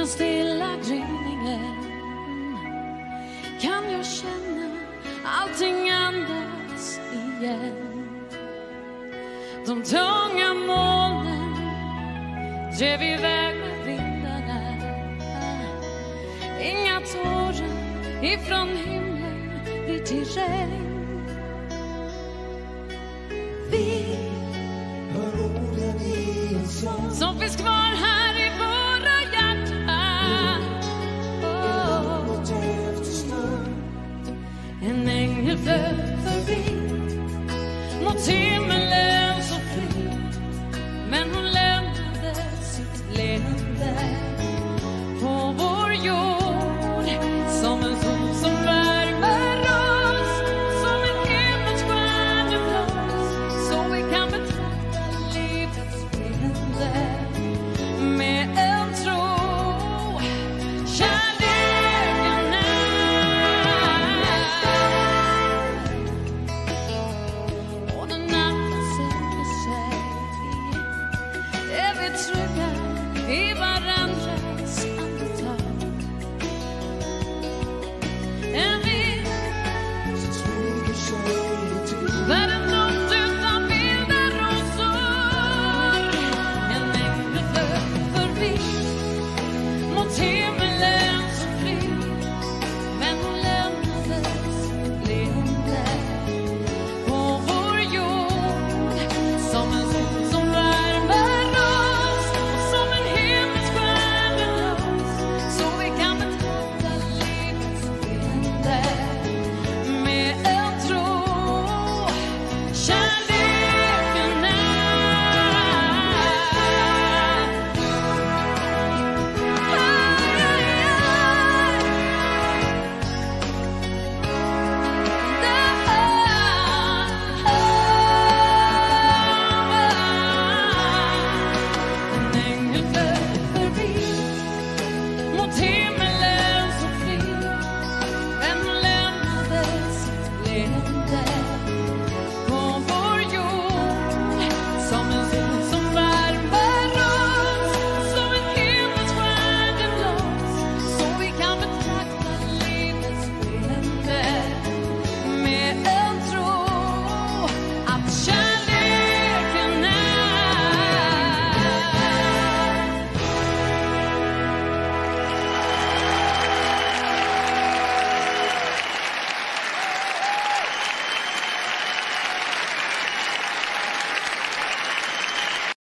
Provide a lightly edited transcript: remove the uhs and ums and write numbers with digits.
den stilla gryningen kan jag känna allting andas igen. De tunga molnen drev iväg med vindarna. Inga tårar ifrån himlen blir till regn. Vi hör orden i en sång som finns kvar här i våra hjärtan. En ängel flöt förbi mot himmelen så fri, men hon lämnade sitt leende på vår jord som en sol som värmer oss, som en himmelsstjärneblås, så vi kan betrakta livets skeende med en tro. Kärleken är, och när natten sänker sig är vi trygga i varandras andetag. En vind som smyger sig till världen långt utan vilda rosor. En ängel flöt förbi mot himmelen så fri, men hon lämnade sitt leende på vår jord som en sol som värmer oss, som en himmelsstjärneblås, så vi kan betrakta livets skeende med en tro. Kärleken är. En ängel flöt förbi mot himmelen så fri, men hon lämnade sitt leende